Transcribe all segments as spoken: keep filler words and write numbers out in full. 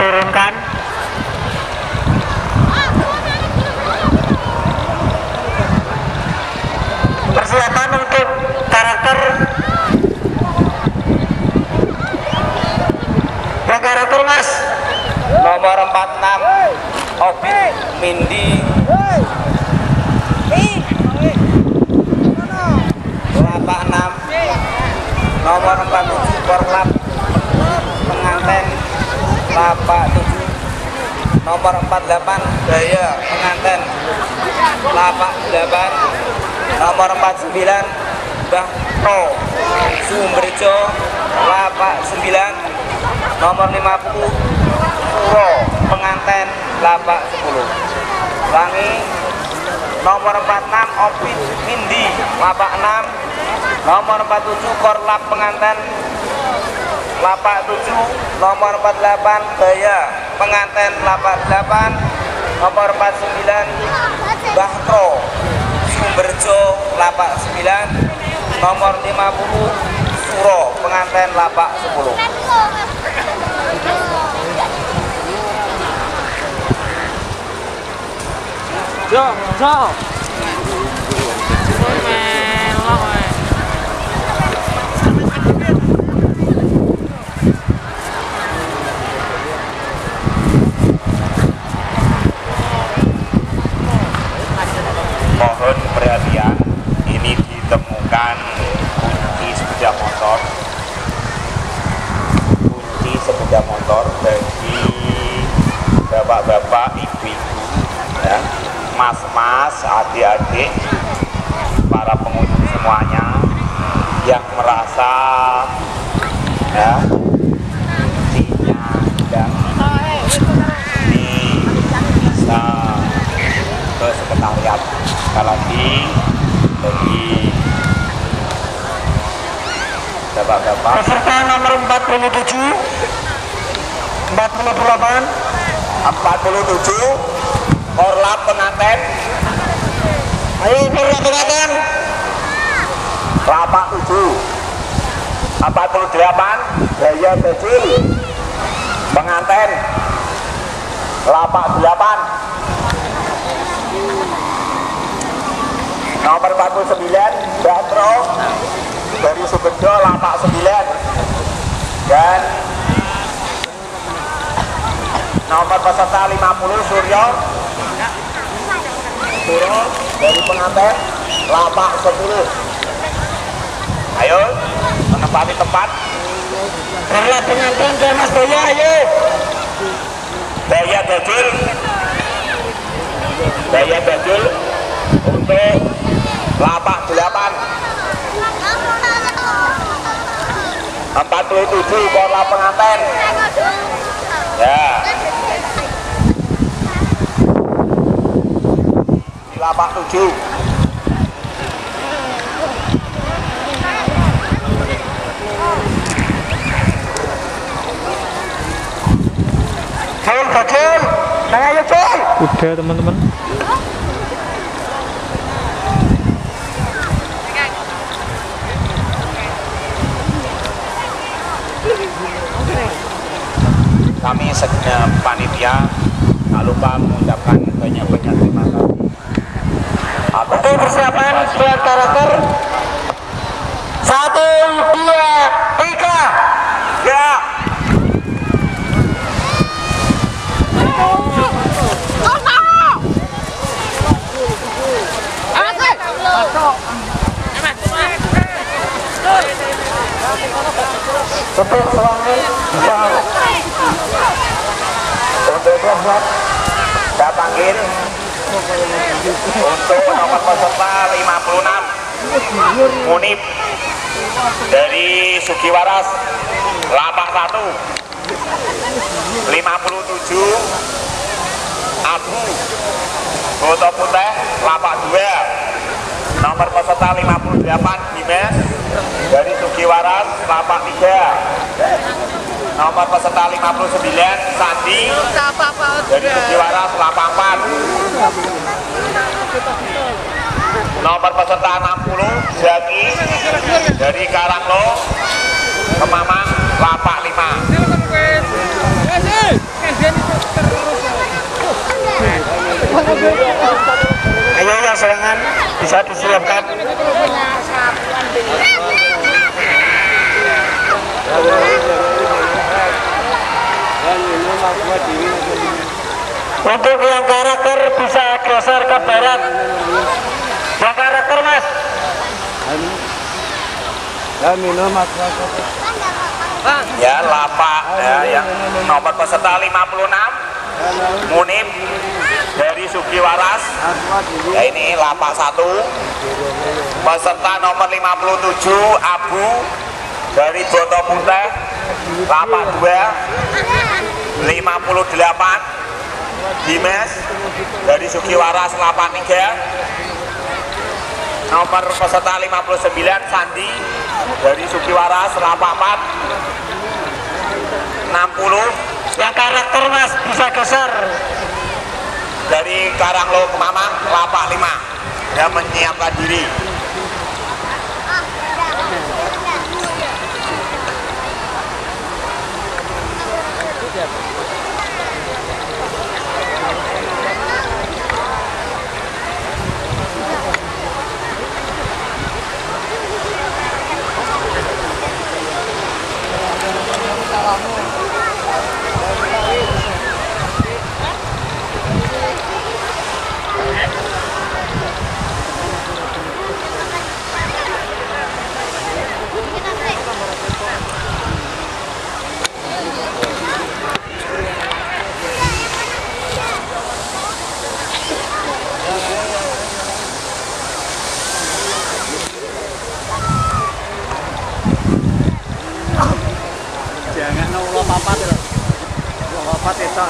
diturunkan. Persiapan untuk karakter yang karakter mas nomor empat puluh enam Obi Mindi lapak enam nomor empat puluh tujuh Korlap pengantin lapak tujuh nomor empat puluh delapan Daya pengantin lapak delapan nomor empat puluh sembilan Mbah Pro Sumberjo lapak sembilan nomor lima puluh Puro pengantin lapak sepuluh Langi nomor empat puluh enam Obi Mindi lapak enam nomor empat puluh tujuh Korlap pengantin lapak tujuh nomor empat puluh delapan Daya pengantin lapak delapan nomor empat puluh sembilan Mbah Pro Sumberjo lapak sembilan nomor lima puluh Puro pengantin lapak sepuluh. Yo, yo. Mohon perhatian, ini ditemukan kunci sepeda motor kunci sepeda motor bagi bapak-bapak, ibu-ibu, ya, mas-mas, adik-adik, para pengunjung semuanya yang merasa ya kuncinya dan ini bisa ke sekretariat. Sekali lagi bagi bapak-bapak peserta nomor empat puluh tujuh empat puluh delapan empat puluh tujuh Korlap pengantin ayo Korlap pengantin lapak tujuh empat puluh delapan Daya Kecil pengantin lapak delapan nomor empat puluh sembilan Batro dari Sumberjo lapak sembilan dan nomor peserta lima puluh Suryo Suro dari pengantin lapak sepuluh. Ayo menempati tempat. Korlap pengantin ke Mas Daya, ayo Daya Bajul Daya Bajul untuk lapak delapan empat puluh tujuh Korlap pengantin ya di lapak tujuh Jul, Jul, nah ayo Jul. Udah teman-teman. kami segenap panitia tak lupa mengucapkan banyak-banyak terima kasih atas Untuk persiapan buat karakter satu, dua, tiga ya. untuk suami Untuk buat saya panggil untuk nomor peserta lima puluh enam Munib dari Sugiwaras lapak satu lima puluh tujuh Abu Boto Putih lapak dua nomor peserta lima puluh delapan Dimes dari Sugiwaras lapak tiga nomor peserta lima puluh sembilan Sandi dari Sugiwaras lapak empat nomor peserta enam puluh Zaki dari Karanglo Kemamang lapak lima bisa disiapkan. Untuk yang karakter bisa geser ke barat. Yang karakter mas. Ya, lapak ya, yang nomor peserta lima puluh enam Munib dari Sugiwaras. Ya, ini lapak satu. Peserta nomor lima puluh tujuh Abu dari Boto Putih. Lapak dua lima puluh delapan Dimes dari Sugiwaras. Lapak tiga nomor peserta lima puluh sembilan Sandi dari Sugiwaras. Lapak empat enam puluh Yang karakter mas bisa geser. dari Karanglo Kemamang. Lapak lima yang menyiapkan diri. Jangan nol papat ya. Nol papat itu.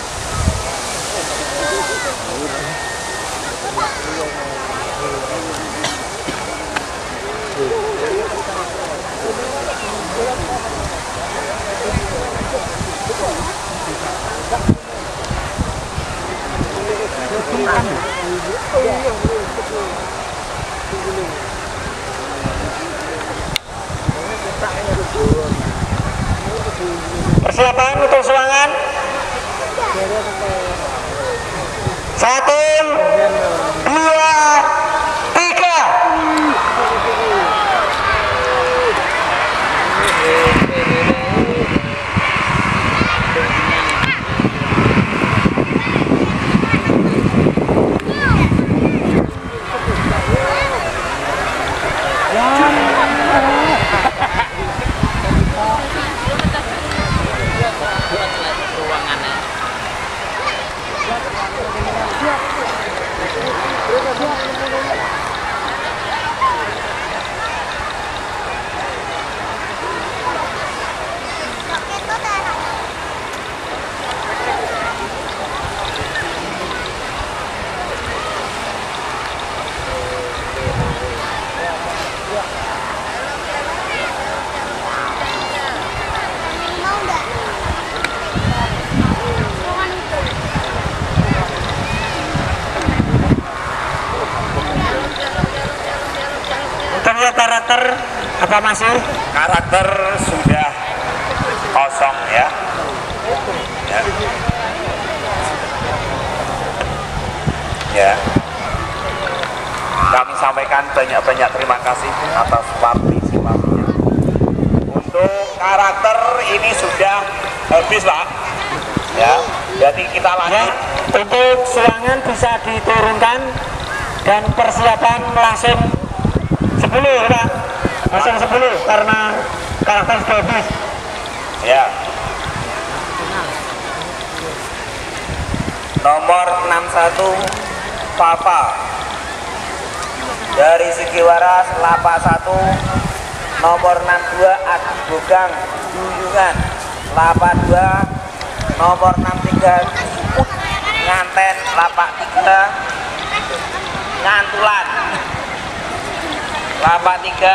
Persiapan untuk serangan. Satu, dua, tiga. Untuk karakter apa masih? Karakter sudah kosong ya. Ya. Ya. Kami sampaikan banyak-banyak terima kasih atas partisipasinya. Untuk karakter ini sudah habis Pak. Ya. Jadi kita lanjut. Ya, untuk serangan bisa diturunkan dan persiapan langsung sepuluh Pak. Langsung sepuluh karena karakter sudah habis. Ya. Nomor enam satu Papa dari Sugiwaras. Lapak satu nomor enam dua Adi Bogang Duyungan. Lapak dua nomor enam tiga Nganten. Lapak tiga Ngantulan. Lapak tiga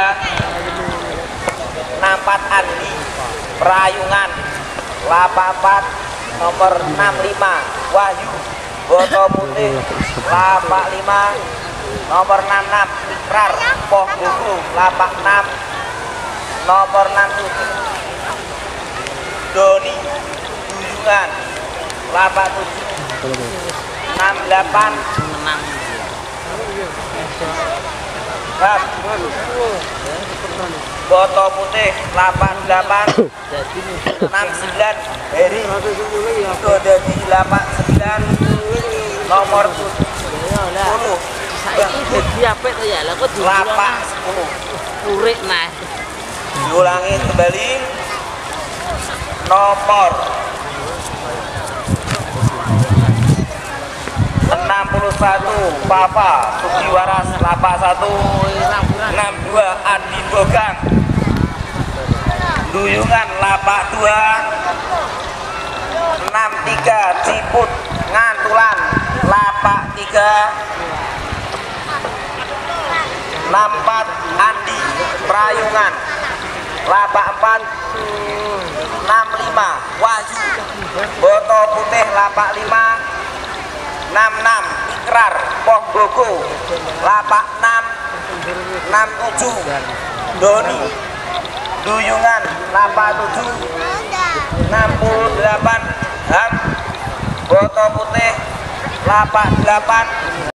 enam empat Andi Perayungan. Lapak empat nomor enam lima Wahyu Boto Putih. Lapak lima nomor enam enam Ikrar Poh Buku. Lapak enam nomor enam tujuh Doni Duyungan. Lapak tujuh enam delapan Hap. Boto putih delapan delapan enam sembilan Heri itu jadi delapan sembilan nomor sepuluh lapak sepuluh Kurik nah. diulangi kembali nomor enam puluh satu Papa Sugiwaras lapak satu enam dua Andi Bogang Duyungan lapak dua enam tiga Ciput Ngantulan lapak tiga enam empat Andi Prayungan lapak empat enam lima Wahyu Boto Putih lapak lima enam enam Ikrar Pohbogo lapak enam enam tujuh Doni Duyungan lapak tujuh enam puluh delapan Ham Boto Putih lapak delapan